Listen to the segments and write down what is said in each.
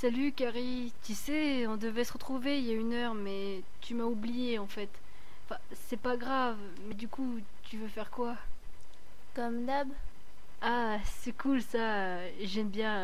Salut Carrie, tu sais, on devait se retrouver il y a 1 heure, mais tu m'as oublié en fait. Enfin, c'est pas grave, mais du coup, tu veux faire quoi? Comme d'hab. Ah, c'est cool ça, j'aime bien.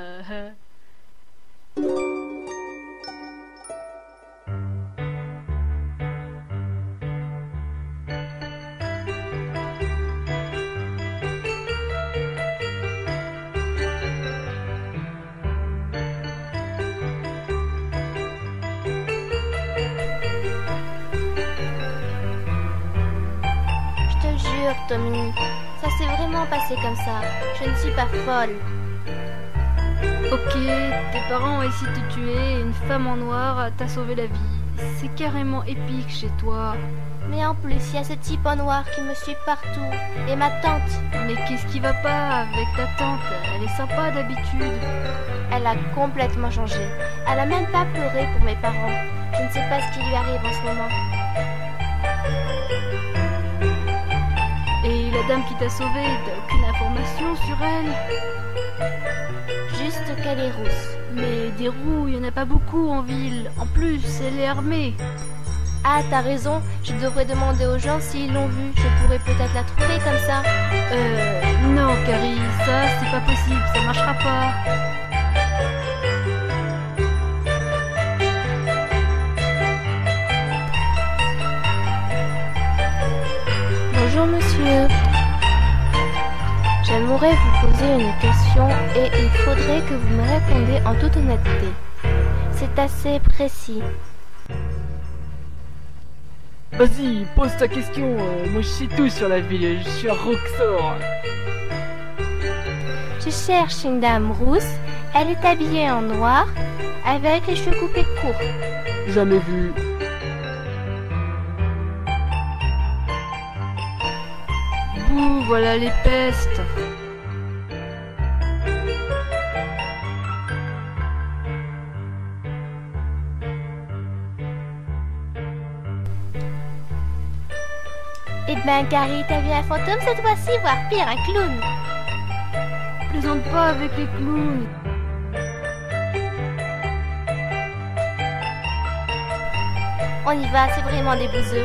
Je te jure, Tommy. Ça s'est vraiment passé comme ça. Je ne suis pas folle. Ok, tes parents ont essayé de te tuer et une femme en noir t'a sauvé la vie. C'est carrément épique chez toi. Mais en plus, il y a ce type en noir qui me suit partout. Et ma tante, Mais qu'est-ce qui va pas avec ta tante? Elle est sympa d'habitude. elle a complètement changé. Elle a même pas pleuré pour mes parents. Je ne sais pas ce qui lui arrive en ce moment. Et la dame qui t'a sauvé, t'as aucune information sur elle? Juste qu'elle est rousse. Mais des roues, il y en a pas beaucoup en ville. En plus, elle est armée. Ah, t'as raison. Je devrais demander aux gens s'ils l'ont vue. Je pourrais peut-être la trouver comme ça. Non, Carrie, ça, c'est pas possible, ça marchera pas. Bonjour, monsieur. J'aimerais vous poser une question et il faudrait que vous me répondiez en toute honnêteté. C'est assez précis. Vas-y, pose ta question. Moi, je sais tout sur la ville. Je suis un rockstar. Je cherche une dame rousse. Elle est habillée en noir avec les cheveux coupés courts. Jamais vu. Bouh, voilà les pestes. Eh ben, Carrie, t'as vu un fantôme cette fois-ci, voire pire, un clown. Plaisante pas avec les clowns. On y va, c'est vraiment des bouseux.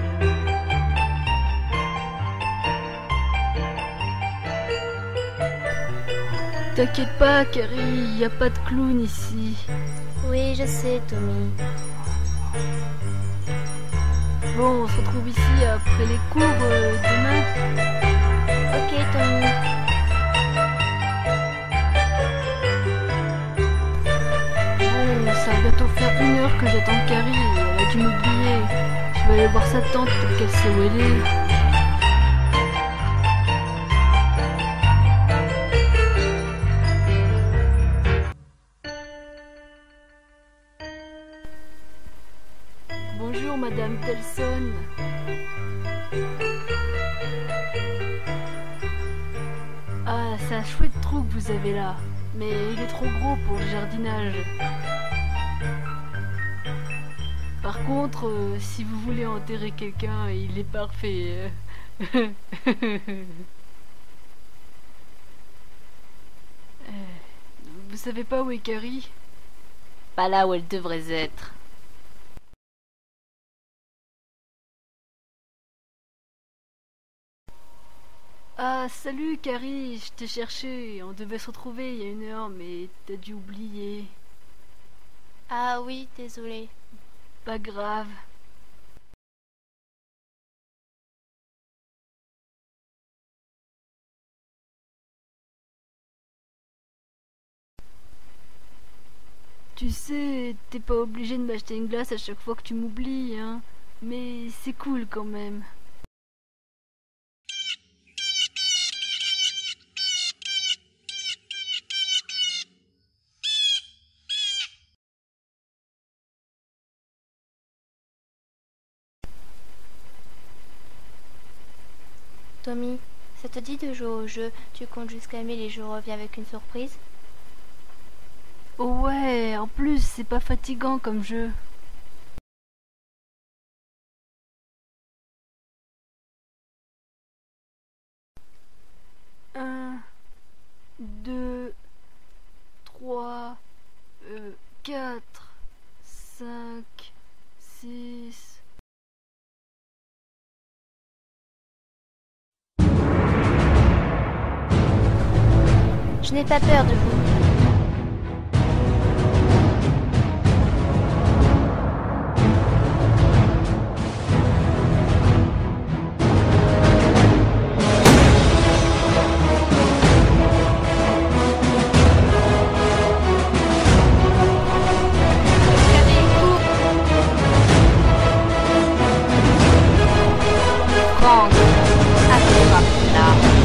T'inquiète pas, Carrie, y a pas de clown ici. Oui, je sais, Tommy. Bon, on se retrouve ici après les cours demain. Ok, Tommy. Bon, ça va bientôt faire 1 heure que j'attends Carrie. Elle a dû m'oublier. Je vais aller voir sa tante, peut-être qu'elle sait où elle est. Bonjour, Madame Telson. Ah, c'est un chouette trou que vous avez là. Mais il est trop gros pour le jardinage. Par contre, si vous voulez enterrer quelqu'un, il est parfait. Vous savez pas où est Carrie? Pas là où elle devrait être. Ah, salut Carrie, je t'ai cherché. On devait se retrouver il y a 1 heure, mais t'as dû oublier. Ah oui, désolé. Pas grave. Tu sais, t'es pas obligé de m'acheter une glace à chaque fois que tu m'oublies, hein. Mais c'est cool quand même. Tommy, ça te dit de jouer au jeu? Tu comptes jusqu'à 1000 et je reviens avec une surprise? Oh ouais, en plus, c'est pas fatigant comme jeu. Un, deux, trois, 4, 5, 6... Je n'ai pas peur de vous. Franck, attrape là.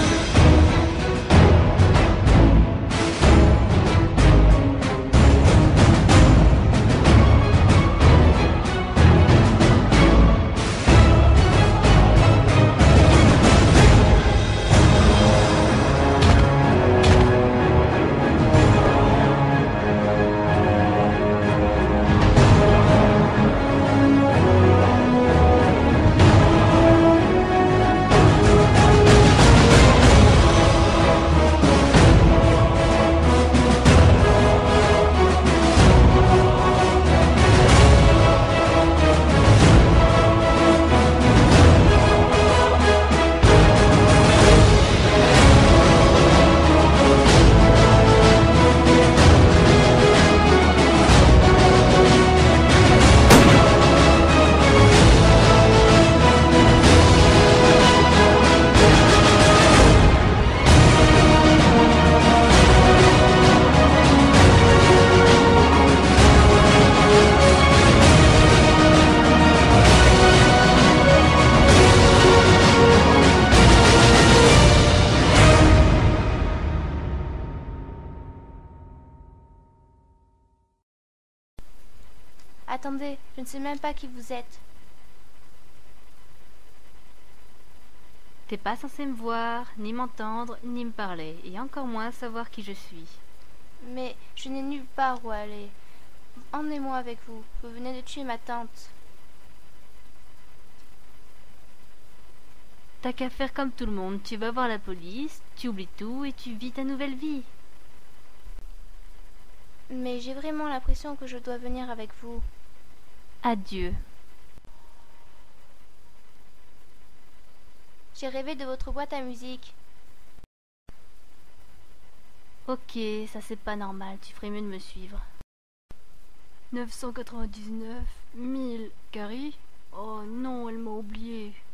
Attendez, je ne sais même pas qui vous êtes. T'es pas censé me voir, ni m'entendre, ni me parler, et encore moins savoir qui je suis. Mais je n'ai nulle part où aller. Emmenez-moi avec vous. Vous venez de tuer ma tante. T'as qu'à faire comme tout le monde, tu vas voir la police, tu oublies tout et tu vis ta nouvelle vie. Mais j'ai vraiment l'impression que je dois venir avec vous. Adieu. J'ai rêvé de votre boîte à musique. Ok, ça c'est pas normal, tu ferais mieux de me suivre. 999 000, Carrie? Oh non, elle m'a oublié.